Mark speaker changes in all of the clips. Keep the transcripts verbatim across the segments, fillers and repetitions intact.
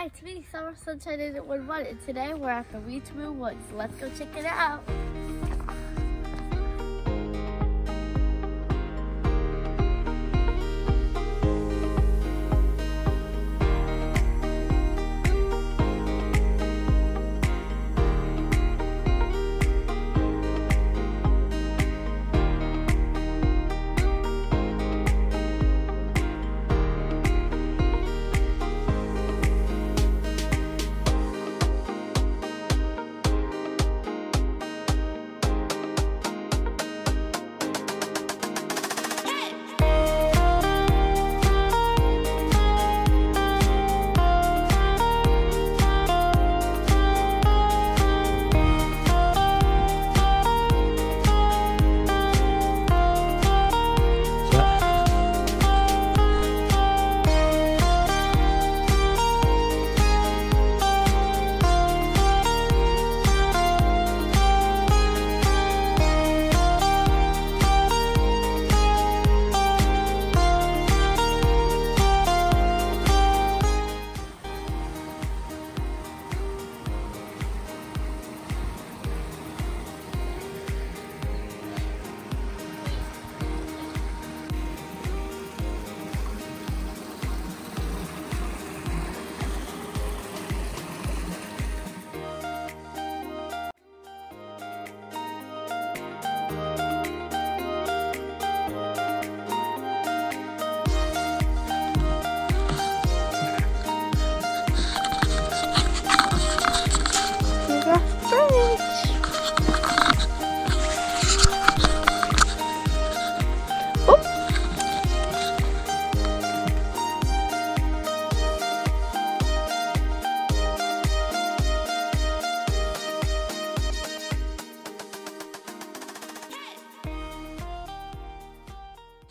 Speaker 1: Hi, it's me, Summer Sunshine eight eight one one, and today we're at the Weetaboo Woods. Let's go check it out.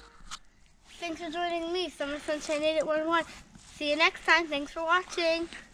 Speaker 1: Thanks for joining me, Summer Sunshine eight eight one one. See you next time. Thanks for watching.